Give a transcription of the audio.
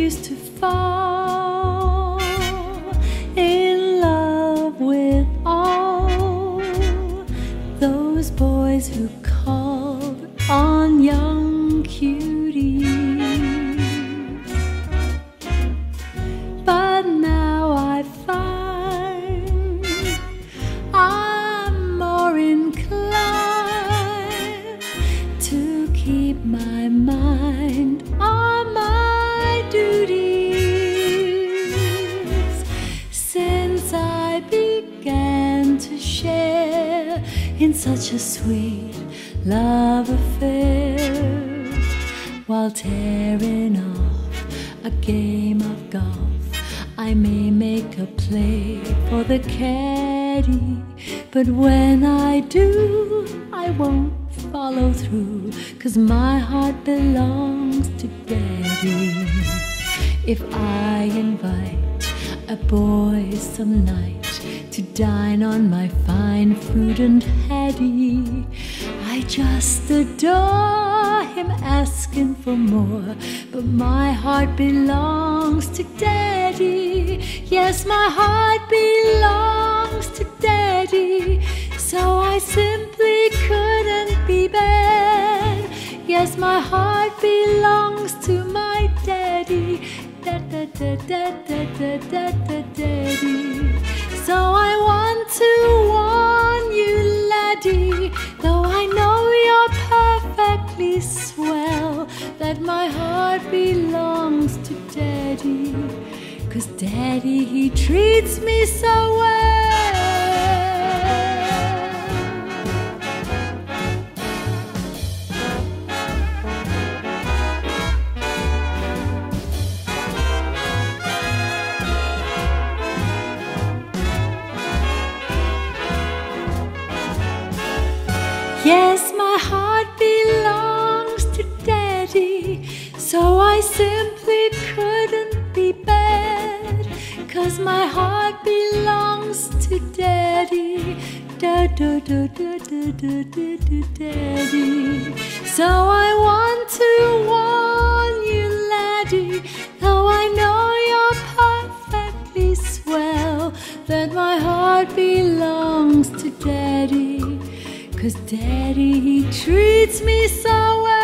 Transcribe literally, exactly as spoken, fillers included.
used to fall in love with all those boys who called on young cuties. But now I find I'm more inclined to keep my mind on my duties. Since I began to share in such a sweet love affair, while tearing off a game of golf, I may make a play for the caddy, but when I do, I won't follow through, 'cause my heart belongs to Daddy. If I invite a boy some night to dine on my fine food and haddy, I just adore him asking for more, but my heart belongs to Daddy. Yes, my heart belongs to Daddy, so I simply couldn't be bad. Yes, my heart belongs to my Daddy. Da da da da da da da da Daddy. So I want to warn you, laddie, though I know you're perfectly swell, that my heart belongs to Daddy, 'cause Daddy, he treats me so well. Yes, my heart belongs to Daddy, so I simply couldn't be bad, 'cause my heart belongs to Daddy. Da da da da da da da da Daddy. So I want to warn you, laddie, though I know you're perfectly swell, that my heart belongs to Daddy, 'cause Daddy, he treats me so well.